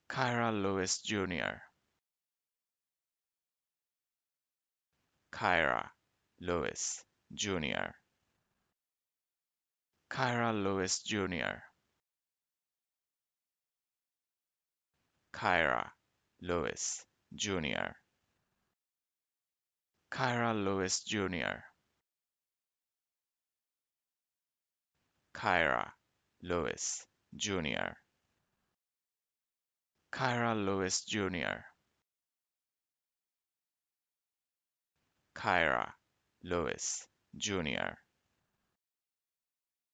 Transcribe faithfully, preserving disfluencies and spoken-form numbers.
Kyra Lewis Junior Kyra Lewis Junior Kyra Lewis Junior Kyra Lewis Junior Kyra Lewis Junior Kyra Lewis Junior Kyra Lewis Junior Kyra Lewis Junior